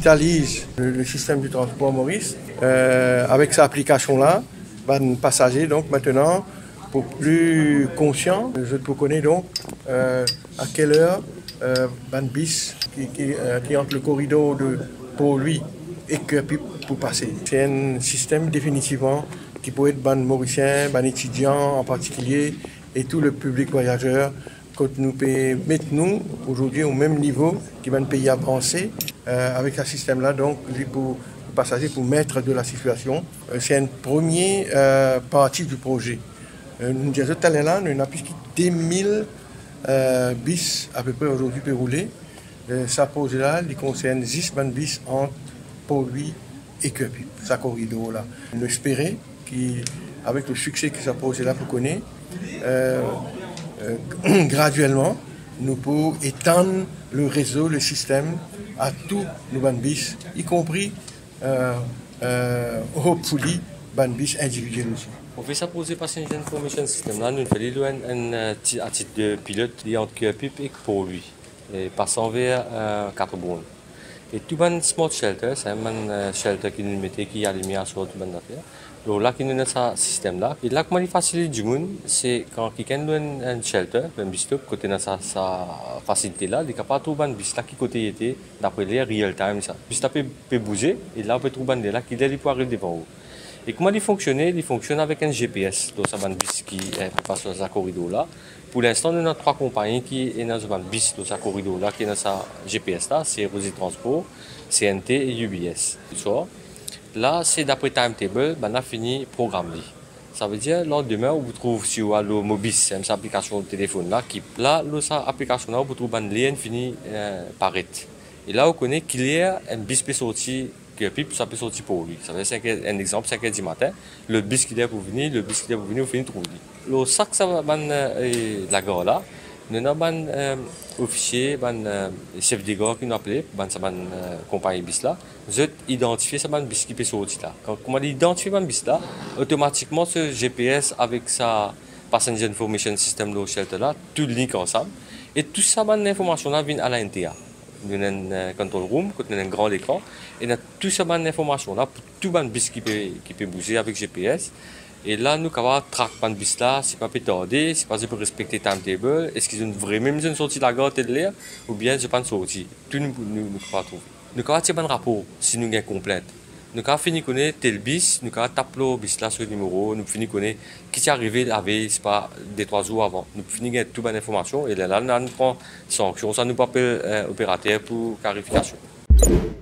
digitalise le système du transport Maurice. Avec cette application-là, les passagers, donc maintenant, pour plus conscient, je peux connaître donc à quelle heure ban bis qui entre le corridor de pour lui et que pour passer. C'est un système définitivement qui peut être ban mauricien, ban étudiant en particulier et tout le public voyageur. Quand nous mettons aujourd'hui au même niveau qui va un pays avancé avec ce système-là, donc pour les passagers, pour mettre de la situation. C'est une première partie du projet. Nous disons tout à l'heure, nous avons plus de 2000 bis à peu près aujourd'hui pour rouler. Ça projet-là, il concerne 10 bis entre Port-Louis et Cuepi, ça corridor-là. Nous espérons qu'avec le succès que ça projet-là pour connaître, graduellement, nous pouvons étendre le réseau, le système à tous nos bis, y compris hopefully bis individuels aussi. On fait ça pour le Passenger Information System. Là, nous faisons un titre de pilote entre Cuepi et Port-Louis, passant vers Carbone. Et tout le smart shelter, c'est un shelter qui nous mettait qui a les lumière sur tout le monde. Donc là, qui nous a ce système-là. Et là, comment il facilite du monde, c'est quand quelqu'un a un shelter, un bistop, côté de sa facilité-là, il est capable de trouver un bistop qui côté était, d'après les real time. Ça. Le bistop peut bouger, et là, on peut trouver un là qui peut arriver devant vous. Et comment il fonctionne? Il fonctionne avec un GPS. Donc, ça va un bus qui passe dans ce corridor-là. Pour l'instant, nous avons 3 compagnies qui sont dans un bus dans ce corridor-là, qui sont dans ce GPS-là. C'est Rosie Transport, CNT et UBS. Là, c'est d'après timetable, on a fini le programme. Ça veut dire, lors demain, vous trouvez sur le Mobis, c'est une application de téléphone là, cette application-là, vous trouvez une ligne finie par it. Et là, vous connaissez qu'il y a un bus qui sorti, ça peut sortir pour lui. Ça veut dire, un exemple, 5 h du matin, le bus qui est pour venir, vous finissez de trouver. Le sac, ça va la gare là. Nous avons un officier, un chef de gare qui nous appelle, une compagnie bis là. Nous avons identifié ce bis qui peut sortir là. Quand on identifie ce bis là, automatiquement ce GPS avec sa Passenger Information System, le shelter là, tout link ensemble. Et tout ça, l'information là vient à l'intérieur. Nous avons un control room, nous avons un grand écran, et nous avons toute cette information là pour tout le bis qui peut bouger avec GPS. Et là, nous avons traqué le bus là, c'est pas peut tarder, c'est pas pour respecter le timetable, est-ce qu'ils ont vraiment une sortie de la gare de l'air, ou bien je pas sortie. Tout nous pas trouver. Nous avons un rapport si nous avons complète. Nous avons fini de connaître tel bus, nous avons tapé le bus là sur le numéro, nous avons fini de connaître qui est arrivé la veille, c'est pas des 3 jours avant. Nous avons fini de gagner toute l'information et là, nous avons pris sanction, ça nous appelle opérateur pour clarification.